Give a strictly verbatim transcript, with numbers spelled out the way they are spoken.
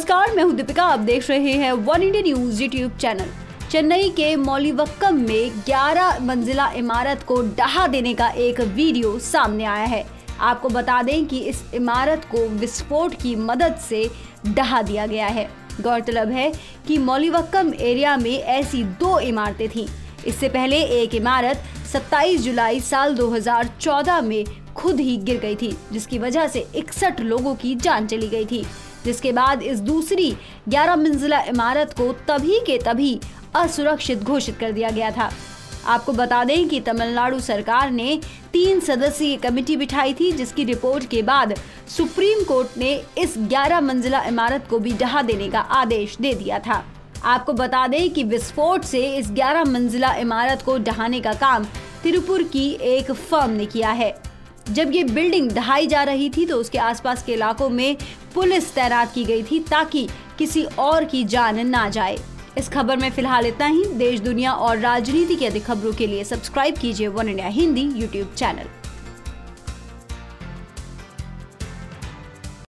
नमस्कार, मैं हूं दीपिका। आप देख रहे हैं One India news YouTube channel. Chennai के मौलिवक्कम में ग्यारह मंजिला इमारत को ढहा देने का एक वीडियो सामने आया है। आपको बता दें कि इस इमारत को विस्फोट की मदद से ढहा दिया गया है। गौरतलब है कि मौलिवक्कम एरिया में ऐसी दो इमारतें थीं। इससे पहले एक इमारत सत्ताईस जुलाई साल दो हज़ार चौदह में खुद ही गिर गई थी, जिसकी वजह से इकसठ लोगों की जान चली गई थी। जिसके बाद इस दूसरी ग्यारह मंजिला इमारत को तभी के तभी असुरक्षित घोषित कर दिया गया था। आपको बता दें कि तमिलनाडु सरकार ने तीन सदस्यीय कमेटी बिठाई थी, जिसकी रिपोर्ट के बाद सुप्रीम कोर्ट ने इस ग्यारह मंजिला इमारत को भी ढहा देने का आदेश दे दिया था। आपको बता दें कि विस्फोट से इस ग्यारह मंजिला इमारत को ढहाने का काम तिरुपुर की एक फर्म ने किया है। जब ये बिल्डिंग ढहाई जा रही थी तो उसके आसपास के इलाकों में पुलिस तैनात की गई थी ताकि किसी और की जान ना जाए। इस खबर में फिलहाल इतना ही। देश, दुनिया और राजनीति की अधिक खबरों के लिए सब्सक्राइब कीजिए One India Hindi YouTube channel.